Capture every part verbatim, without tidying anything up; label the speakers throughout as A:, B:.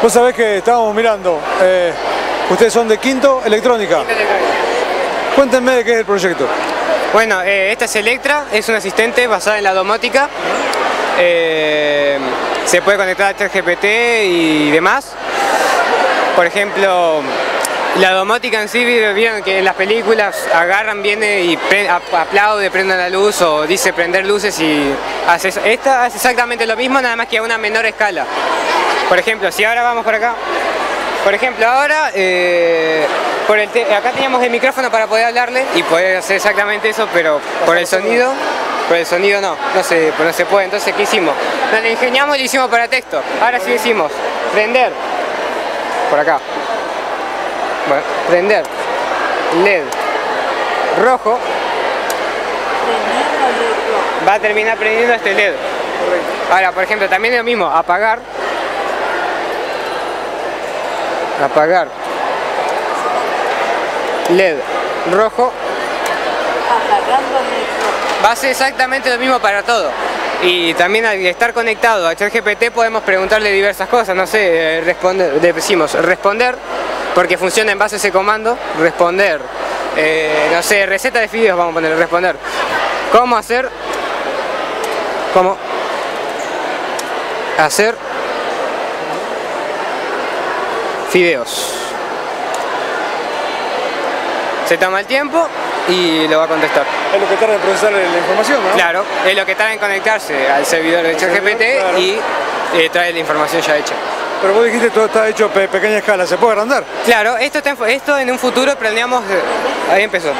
A: Vos sabés que estábamos mirando, eh, ustedes son de Quinto Electrónica.
B: Quinto Electrónica.
A: Cuéntenme de qué es el proyecto.
B: Bueno, eh, esta es Electra, es un asistente basada en la domótica. Eh, se puede conectar a ChatGPT y demás. Por ejemplo, la domótica en sí, vieron que en las películas agarran, viene y pre, aplaude, prende la luz o dice prender luces y hace eso. Esta hace exactamente lo mismo, nada más que a una menor escala. Por ejemplo, si ahora vamos por acá, por ejemplo ahora, eh, por el te acá teníamos el micrófono para poder hablarle y poder hacer exactamente eso, pero por el sonido, por el sonido no, no se, no se puede. Entonces, ¿qué hicimos? Nos lo ingeniamos y lo hicimos para texto. Ahora sí decimos, prender, por acá. Bueno, prender L E D rojo, va a terminar prendiendo este L E D. Ahora, por ejemplo, también es lo mismo, apagar, apagar L E D rojo, va a ser exactamente lo mismo para todo. Y también al estar conectado a ChatGPT podemos preguntarle diversas cosas, no sé, responder, decimos responder, porque funciona en base a ese comando, responder, eh, no sé, receta de fideos vamos a poner, responder, cómo hacer, cómo hacer fideos. Se toma el tiempo y lo va a contestar.
A: Es lo que tarda en procesar la información, ¿no?
B: Claro, es lo que tarda en conectarse al servidor de ChatGPT, claro, y eh, trae la información ya hecha.
A: Pero vos dijiste que todo está hecho a pe pequeña escala, ¿se puede agrandar?
B: Claro, esto, está en, esto en un futuro planeamos... Eh, ahí empezó.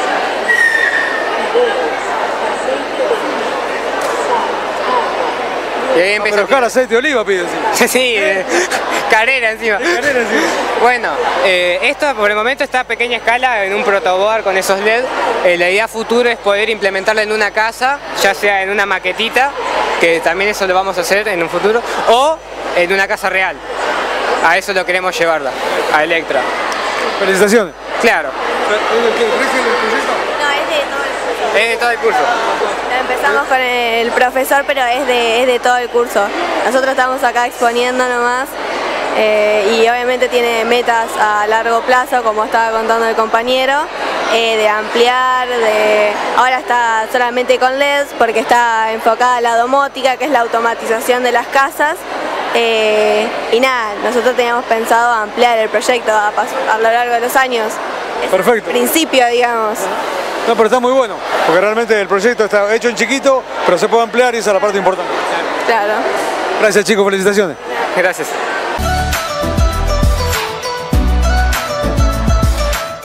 B: Y ahí empezó.
A: No, pero acá aceite de oliva pide.
B: Sí, sí, eh, carrera encima.
A: Carrera encima.
B: Bueno, eh, esto por el momento está a pequeña escala en un protoboard con esos L E D. Eh, la idea futuro es poder implementarla en una casa, ya sea en una maquetita, que también eso lo vamos a hacer en un futuro, o en una casa real. A eso lo queremos llevarla, a Electra.
A: Felicitaciones.
B: Claro.
C: No, es de todo el curso.
B: Es de todo el curso.
C: Empezamos con el profesor, pero es de, es de todo el curso. Nosotros estamos acá exponiendo nomás eh, y obviamente tiene metas a largo plazo, como estaba contando el compañero, eh, de ampliar, de ahora está solamente con L E Ds porque está enfocada a la domótica, que es la automatización de las casas. Eh, y nada, nosotros teníamos pensado ampliar el proyecto a, a lo largo de los años. Es
A: perfecto.
C: El principio, digamos.
A: No, pero está muy bueno, porque realmente el proyecto está hecho en chiquito, pero se puede ampliar y esa es la parte importante.
C: Claro.
A: Gracias chicos, felicitaciones.
B: Gracias.